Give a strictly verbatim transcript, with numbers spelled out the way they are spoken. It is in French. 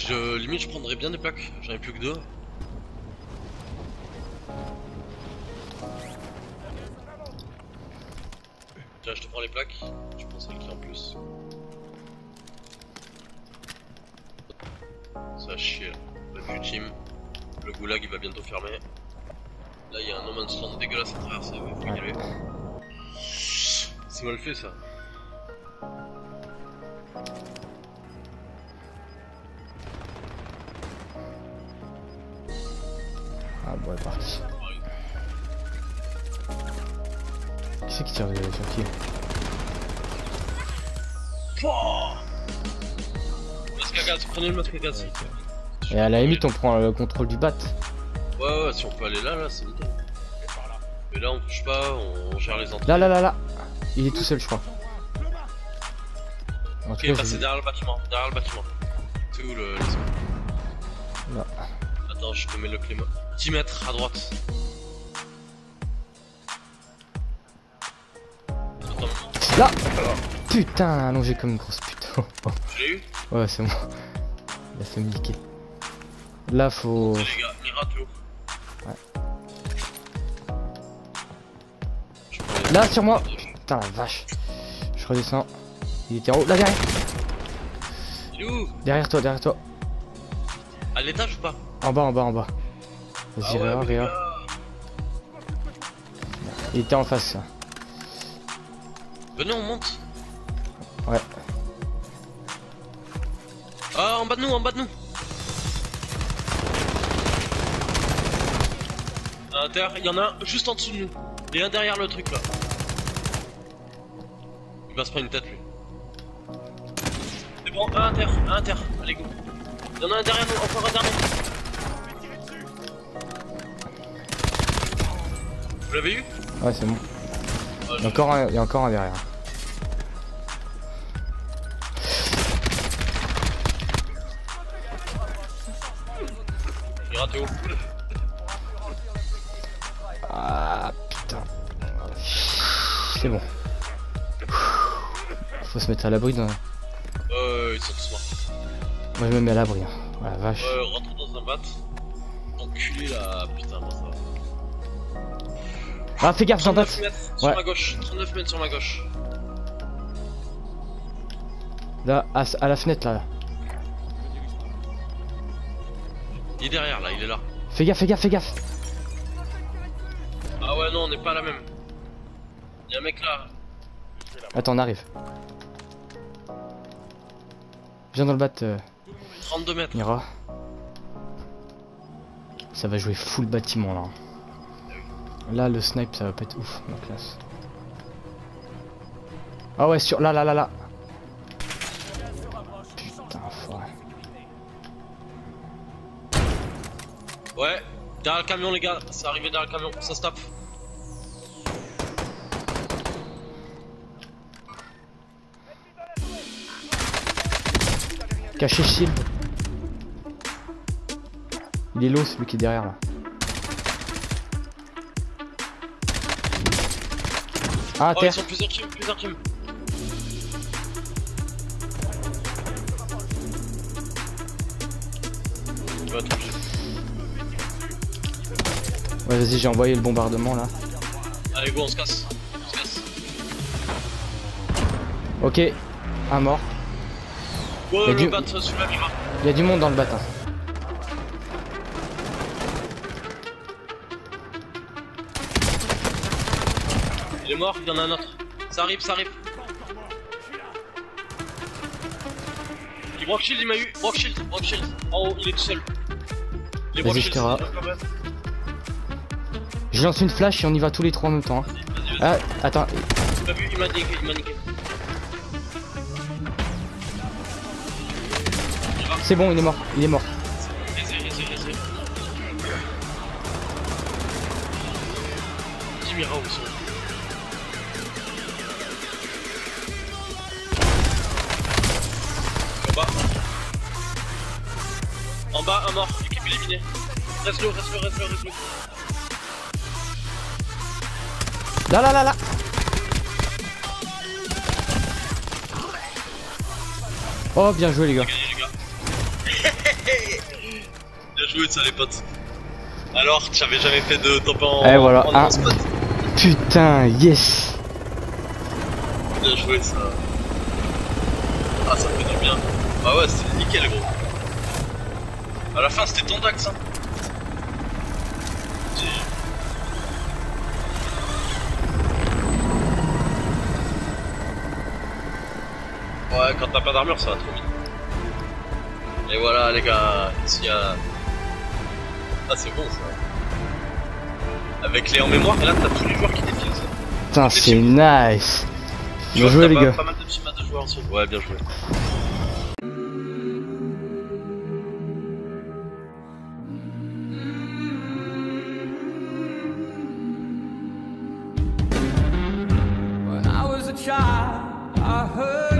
Je, limite je prendrais bien des plaques, j'en ai plus que deux. Tiens, je te prends les plaques, je prends celle qui est en plus. Ça va chier là, la vue team. Le goulag il va bientôt fermer. Là il y a un no man's land dégueulasse à traverser, il faut y aller. C'est mal fait ça. Ah bon, elle est partie. Qui c'est qui tire sur qui? Pouah, masque à gaz, prenez le masque à gaz. Et à la limite on prend le contrôle du bat. Ouais ouais, si on peut aller là, là c'est nickel. Mais là on touche pas, on gère les entrées. Là là là là. Il est tout seul je crois. En Ok, tout cas, bah, je... c'est derrière le bâtiment, derrière le bâtiment. C'est où le... Là. Attends, je te mets le clément. dix mètres à droite. Attends. Là. Putain, allongé comme une grosse pute. Tu l'as eu? Ouais, c'est bon. Il a fait me niquer. Là, faut... Les gars, il rate l'eau. Ouais. Là, sur moi. Putain, la vache. Je redescends. Il était en haut. Là, derrière. Il est où? Derrière toi, derrière toi. À l'étage ou pas? En bas, en bas, en bas. Vas-y, Ah ouais, Réa, Réa. gars. Il était en face, ça. Venez, on monte. Ouais. Ah, en bas de nous, en bas de nous. À l'intérieur, il y en a un juste en dessous de nous. Et un derrière le truc là. Il va se prendre une tête lui. C'est bon, un inter, un inter. Allez go. Il y en a un derrière nous, encore un derrière nous. Vous l'avez eu? Ouais, c'est bon. Ah, Il y a encore un, il y a encore un derrière. Il est raté où? Ah putain. C'est bon. Faut se mettre à l'abri dans... Euh, ils sont tous morts. Moi je me mets à l'abri. Hein. Oh, la vache. Euh, rentre dans un bat. Enculé là, putain, bon, ça va. Ah, fais gaffe, j'en trente-neuf passe. mètres sur Ouais. ma gauche, trente-neuf mètres sur ma gauche. Là, à, à la fenêtre là. Il est derrière là, il est là. Fais gaffe, fais gaffe, fais gaffe. Ah ouais, non, on n'est pas à la même. Y'a un mec là. Attends, on arrive. Viens dans le bat, euh, trente-deux mètres. Mira. Ça va jouer full bâtiment là. Là, le snipe, ça va pas être ouf, ma classe. Ah ouais, sur... Là, là, là, là. Putain, forêt. Ouais, derrière le camion les gars, c'est arrivé derrière le camion, ça se tape. Caché shield. Il est low, celui qui est derrière là. Ah, Oh, terre. ils sont plusieurs teams, plusieurs teams. Tu vas être obligé. Ouais, vas-y, j'ai envoyé le bombardement là. Allez go, on se casse. On se casse. Ok, un mort. Ouais, Y'a le du... bat sur la mira. Il y a du monde dans le bâtiment. Il est mort, il y en a un autre. Ça arrive, ça arrive. Il Brock Shield, il m'a eu. Brock Shield, Brock Shield. En haut, il est tout seul. Les Brock Vas-y, je Shield, te ra- c'est quand même. Je lance une flash et on y va tous les trois en même temps. Hein. Vas-y, vas-y. Ah, attends. Tu l'as vu, il m'a niqué, il m'a niqué. C'est bon, il est mort. Il est mort. Raisé, raisé, raisé. dix Mira où ils sont. En bas. En bas, un mort, équipe éliminée. Reste-le, reste-le, reste-le, reste-le. Là, là, là, là. Oh, bien joué, les gars. Gagné, les gars. Bien joué ça les potes. Alors, tu avais jamais fait de top en, Eh voilà, en un. spot. Putain, yes. Bien joué ça. Ah ça fait du bien. Ah ouais c'était nickel gros. À la fin c'était ton dax hein. Ouais quand t'as pas d'armure ça va trop vite. Et voilà les gars, ici à... Ah c'est bon ça. Avec les en mémoire et là t'as tous les joueurs qui défilent ça. Putain, c'est nice. Je Bien vois joué que les t'as pas- gars. Pas mal de petits maps de joueurs ensemble. Ouais bien joué. When I was a child, I heard